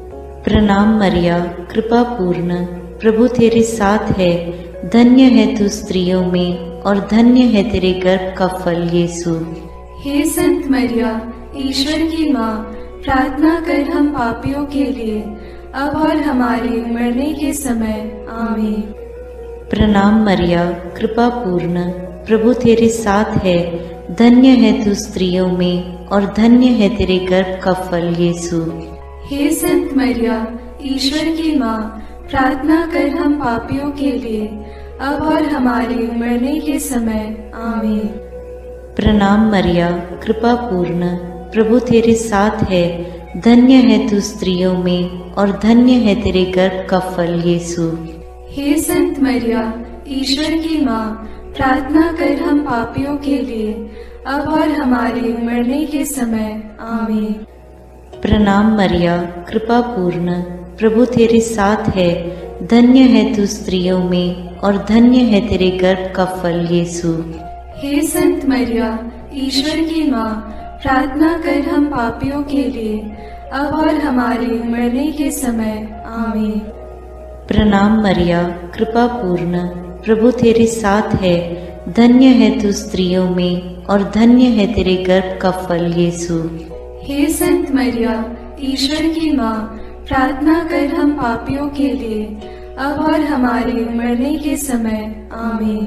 K: प्रणाम मरिया, कृपा पूर्ण, प्रभु तेरे साथ है, धन्य है तू स्त्रियों में और धन्य है तेरे गर्भ का फल यीशु।
E: हे संत मरिया, ईश्वर की माँ, प्रार्थना कर हम पापियों के लिए, अब और हमारे मरने के समय। आमीन।
K: प्रणाम मरिया, कृपा पूर्ण, प्रभु तेरे साथ है, धन्य है तू स्त्रियों में और धन्य है तेरे गर्भ का फल यीशु।
E: हे संत मरिया, ईश्वर की माँ, प्रार्थना कर हम पापियों के लिए, अब और हमारे मरने के समय। आमीन।
K: प्रणाम मरिया, कृपा पूर्ण, प्रभु तेरे साथ है, धन्य है तू स्त्रियों में और धन्य है तेरे गर्भ का फल यीशु।
E: हे संत मरिया, ईश्वर की माँ, प्रार्थना कर हम पापियों के लिए, अब और हमारे मरने के समय। आमीन।
K: प्रणाम मरिया, कृपा पूर्ण, प्रभु तेरे साथ है, धन्य है तू स्त्रियों में और धन्य है तेरे गर्भ का फल यीशु।
E: हे संत मरिया, ईश्वर की माँ, प्रार्थना कर हम पापियों के लिए, अब और हमारे मरने के समय। आमीन।
K: प्रणाम मरिया, कृपा पूर्ण, प्रभु तेरे साथ है, धन्य है तू स्त्रियों में और धन्य है तेरे गर्भ का फल यीशु।
E: हे संत मरिया, ईश्वर की माँ, प्रार्थना कर हम पापियों के लिए, अब और हमारे मरने के समय। आमीन।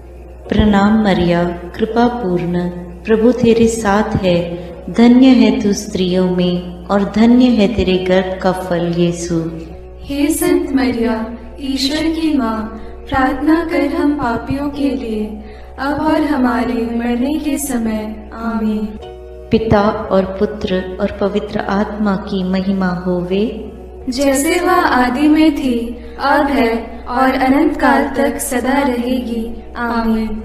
K: प्रणाम मरिया, कृपा पूर्ण, प्रभु तेरे साथ है, धन्य है तू स्त्रियों में और धन्य है तेरे गर्भ का फल यीशु।
E: हे संत मरिया, ईश्वर की माँ, प्रार्थना कर हम पापियों के लिए, अब और हमारे मरने के समय। आमीन।
K: पिता और पुत्र और पवित्र आत्मा की महिमा होवे,
E: जैसे वह आदि में थी, अब है और अनंत काल तक सदा रहेगी। आमीन।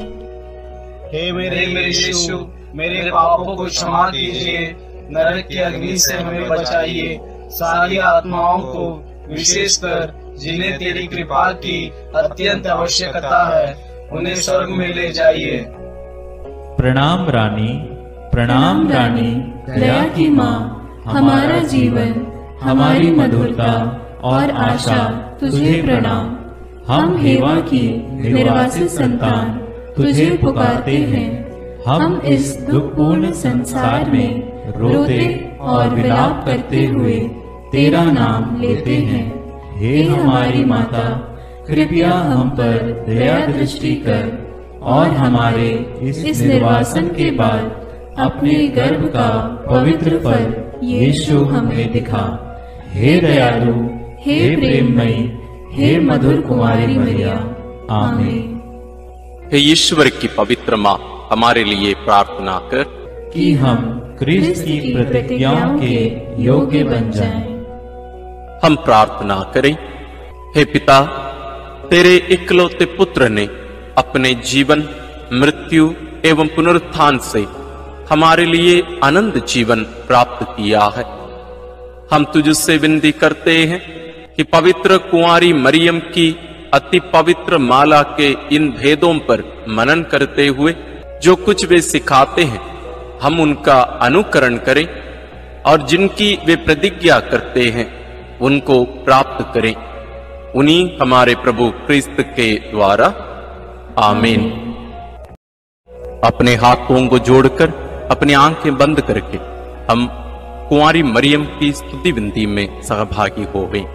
H: हे मेरे यीशु, मेरे पापों को क्षमा कीजिए, नरक की अग्नि से हमें बचाइए, सारी आत्माओं को, विशेषकर जिन्हें तेरी कृपा की अत्यंत आवश्यकता है, उन्हें स्वर्ग में ले जाइए।
D: प्रणाम रानी, प्रणाम रानी, दया की माँ, हमारा जीवन, हमारी मधुरता और आशा तुझे प्रणाम। हम हेवा की निर्वासित संतान तुझे पुकारते हैं। हम इस दुखपूर्ण संसार में रोते और विलाप करते हुए तेरा नाम लेते हैं। हे हमारी माता, कृपया हम पर दया दृष्टि कर और हमारे इस निर्वासन के बाद अपने गर्भ का पवित्र फल यीशु हमें दिखा। हे दयालु, हे प्रेममयी, हे मधुर कुमारी मरिया। आमीन।
A: हे ईश्वर की पवित्र माँ, हमारे लिए प्रार्थना कर
D: कि हम क्रिस्त की प्रतिज्ञाओं के योग्य बन जाएं।
A: हम प्रार्थना करें। हे पिता, तेरे इकलौते पुत्र ने अपने जीवन, मृत्यु एवं पुनरुत्थान से हमारे लिए अनंत जीवन प्राप्त किया है। हम तुझसे विनती करते हैं कि पवित्र कुंवारी मरियम की अति पवित्र माला के इन भेदों पर मनन करते हुए जो कुछ वे सिखाते हैं, हम उनका अनुकरण करें और जिनकी वे प्रतिज्ञा करते हैं उनको प्राप्त करें, उन्हीं हमारे प्रभु क्रिस्त के द्वारा। आमीन। अपने हाथों को जोड़कर अपनी आंखें बंद करके हम कुंवारी मरियम की स्तुति विनती में सहभागी हो गए।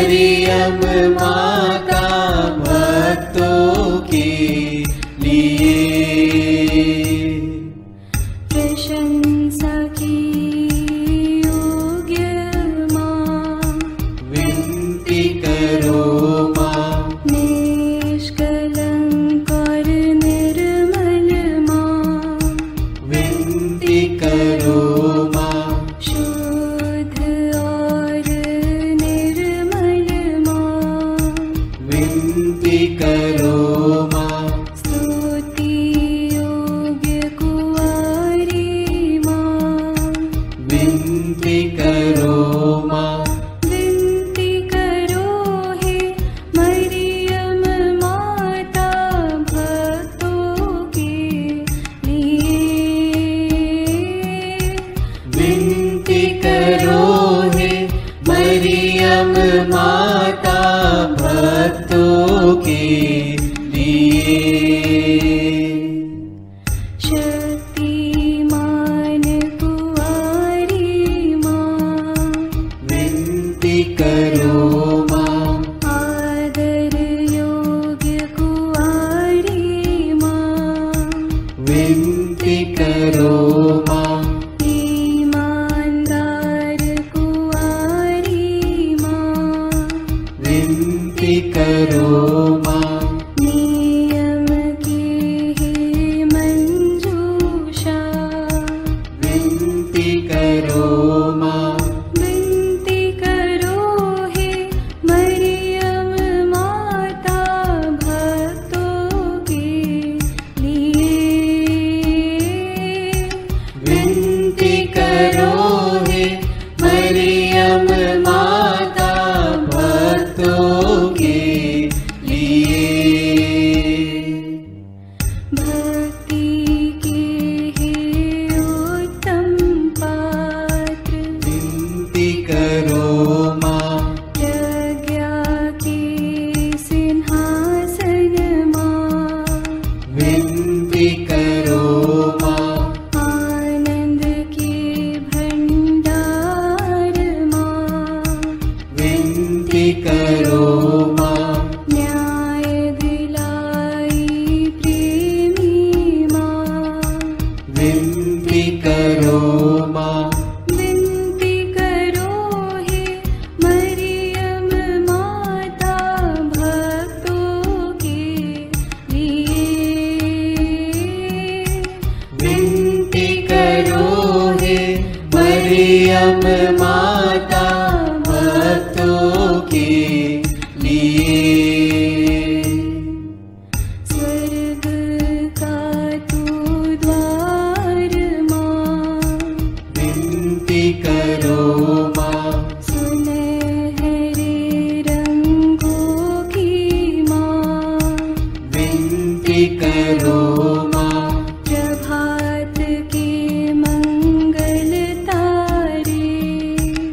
B: मरियम माता भक्तों के लिए माता भक्तों के लिए।
E: शक्तिमान कुंवारी माँ,
B: विनती करो माँ।
E: आदर योग्य कुंवारी माँ,
B: विनती करो माँ।
E: ईमानदार कुंवारी माँ,
B: विनती करो माँ।
E: नियम की है मंजूषा,
B: विनती करो माँ।
E: विनती करो हे मरियम माता भक्तों के लिए।
B: विनती करो हे मरियम माता भक्तों के लिए।
E: भक्ति के हे उत्तम पात्र,
B: विनती करो माँ।
E: प्रज्ञा के सिंहासन माँ,
B: विनती करो माँ।
E: आनंद के भंडार माँ,
B: विनती करो माँ।
E: न्याय दिलाई प्रेमी माँ,
B: विनती करो माँ।
E: विनती करो हे मरियम माता भक्तों के लिए।
B: विनती करो हे मरियम माता भक्तों के लिए।
E: स्वर्ग का तू द्वार माँ,
B: विनती करो माँ।
E: सुनहरे रंगों की माँ,
B: विनती करो माँ।
E: प्रभात के मंगल तारे,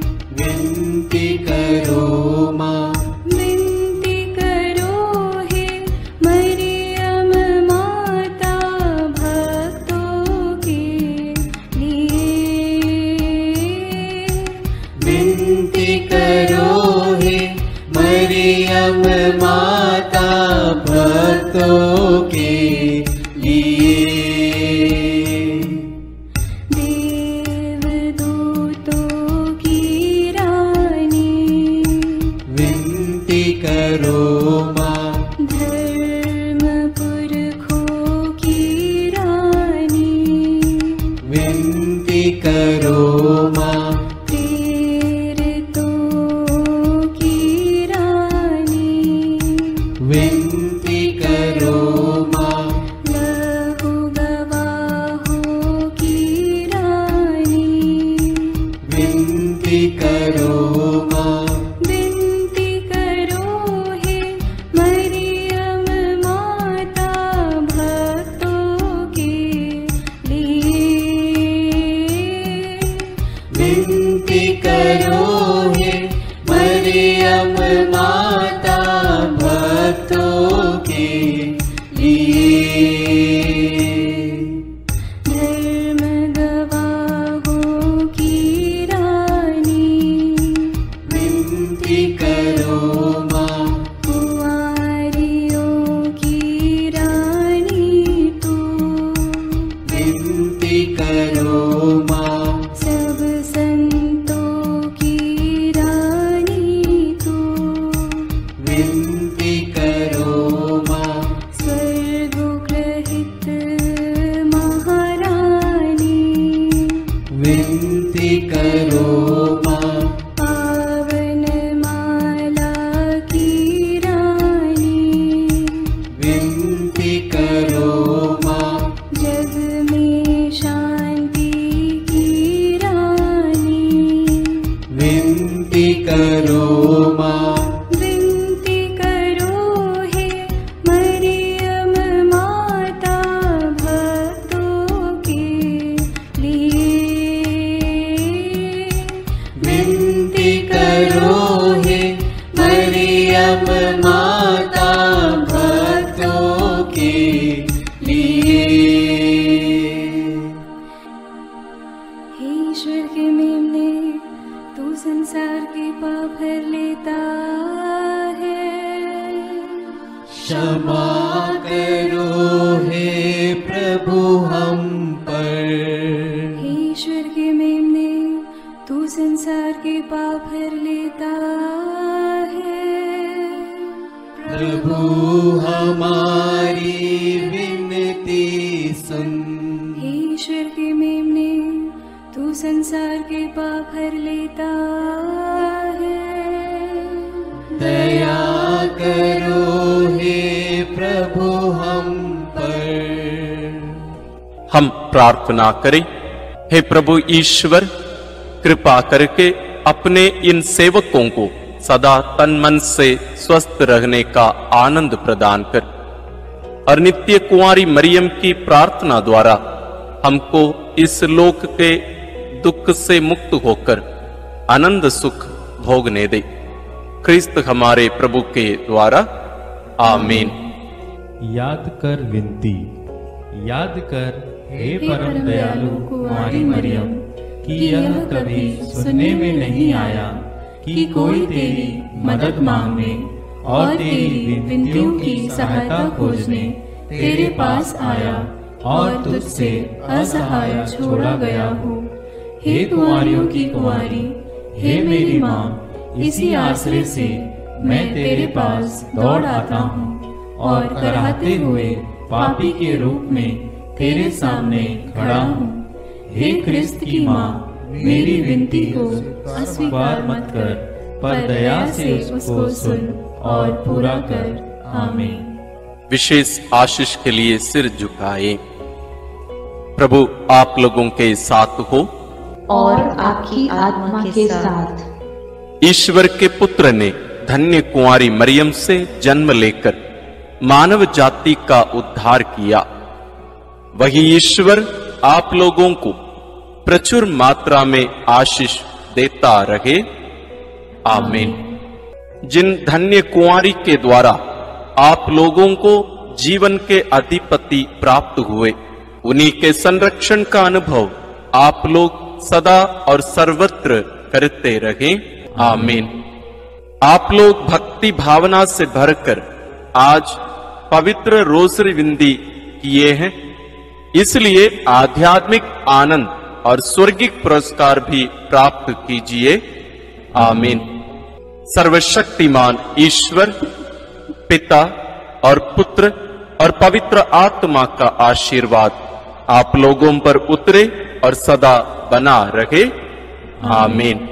B: प्रभु हम पर।
E: हे ईश्वर के मेमने, तू संसार के पाप हर लेता है।
B: प्रभु हमारी विनती सुन।
E: हे ईश्वर के मेमने, तू संसार के पाप हर लेता है।
B: दया करो हे प्रभु हम पर।
A: हम प्रार्थना करें। हे प्रभु ईश्वर, कृपा करके अपने इन सेवकों को सदा तन मन से स्वस्थ रहने का आनंद प्रदान कर और नित्य कुंवारी मरियम की प्रार्थना द्वारा हमको इस लोक के दुख से मुक्त होकर आनंद सुख भोगने दे। क्रिस्त हमारे प्रभु के द्वारा आमीन।
D: याद कर विनती। याद कर हे परम दयालु कुंवारी मरियम कि यह कभी सुनने में नहीं आया कि कोई तेरी मदद मांगने और तेरी विनतियों की सहायता खोजने तेरे पास आया और तुझसे असहाय छोड़ा गया हो। हे कुंवारियों की कुंवारी, हे मेरी माँ, इसी आश्रय से मैं तेरे पास दौड़ आता हूँ और कराहते हुए पापी के रूप में तेरे सामने खड़ा हूँ। हे क्रिस्त की माँ, मेरी विनती को अस्वीकार मत कर, पर दया से उसको सुन और पूरा कर। आमीन।
A: विशेष आशीष के लिए सिर झुकाए। प्रभु आप लोगों के साथ हो
K: और आपकी आत्मा के साथ।
A: ईश्वर के पुत्र ने धन्य कुंवारी मरियम से जन्म लेकर मानव जाति का उद्धार किया। वही ईश्वर आप लोगों को प्रचुर मात्रा में आशीष देता रहे। आमीन। जिन धन्य कुंवारी के द्वारा आप लोगों को जीवन के अधिपति प्राप्त हुए, उन्हीं के संरक्षण का अनुभव आप लोग सदा और सर्वत्र करते रहे। आमीन। आप लोग भक्ति भावना से भरकर आज पवित्र रोसरी विंदी किए हैं, इसलिए आध्यात्मिक आनंद और स्वर्गिक पुरस्कार भी प्राप्त कीजिए। आमीन। सर्वशक्तिमान ईश्वर पिता और पुत्र और पवित्र आत्मा का आशीर्वाद आप लोगों पर उतरे और सदा बना रहे। आमीन।